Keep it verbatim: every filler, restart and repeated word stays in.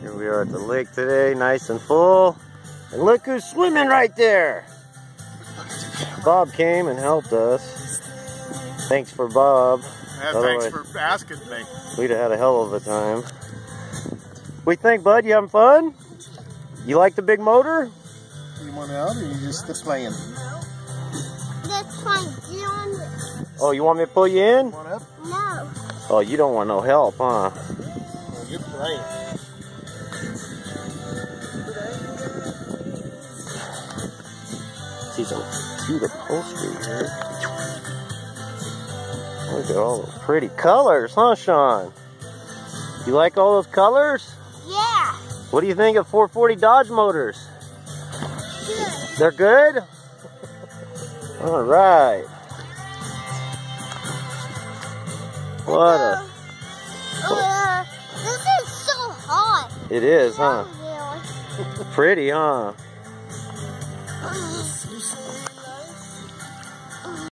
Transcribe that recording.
Here we are at the lake today, nice and full. And look who's swimming right there. Bob came and helped us. Thanks for Bob. Yeah, thanks for asking me. We'd have had a hell of a time. What do you think, bud? You having fun? You like the big motor? You want out or you just playing? That's fine. You want it? Oh, you want me to pull you in? Want up? No. Oh, you don't want no help, huh? Well, you're playing. See some cute upholstery here. Look at all those pretty colors, huh, Sean? You like all those colors? Yeah. What do you think of four forty Dodge motors? Good. They're good? All right. What a... Uh, this is so hot. It is, huh? Really. Pretty, huh?